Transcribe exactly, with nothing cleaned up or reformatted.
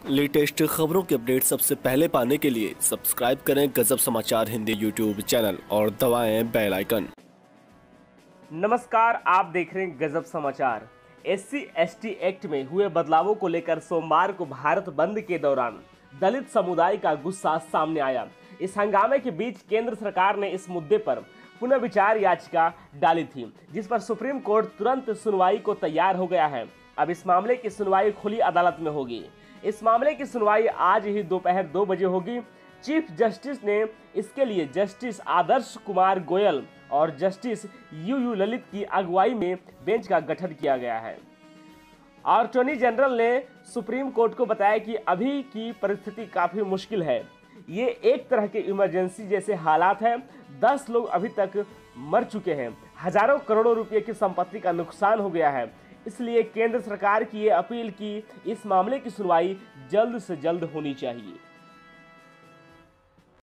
Latest खबरों के update सबसे पहले पाने के लिए सब्सक्राइब करें गजब समाचार हिंदी यूट्यूब चैनल और दबाएं बेल आइकन। नमस्कार, आप देख रहे हैं गजब समाचार। एससी एसटी एक्ट में हुए बदलावों को लेकर सोमवार को भारत बंद के दौरान दलित समुदाय का गुस्सा सामने आया। इस हंगामे के बीच केंद्र सरकार ने इस मुद्दे पर पुनर्विचार याचिका डाली थी, जिस पर सुप्रीम कोर्ट तुरंत सुनवाई को तैयार हो गया है। अब इस मामले की सुनवाई खुली अदालत में होगी। इस मामले की सुनवाई आज ही दोपहर दो बजे होगी। चीफ जस्टिस ने इसके लिए जस्टिस आदर्श कुमार गोयल और जस्टिस यू यू ललित की अगुवाई में बेंच का गठन किया गया है। अटॉर्नी जनरल ने सुप्रीम कोर्ट को बताया कि अभी की परिस्थिति काफी मुश्किल है। ये एक तरह के इमरजेंसी जैसे हालात है। दस लोग अभी तक मर चुके हैं, हजारों करोड़ों रुपए की संपत्ति का नुकसान हो गया है। इसलिए केंद्र सरकार की ये अपील की इस मामले की सुनवाई जल्द से जल्द होनी चाहिए।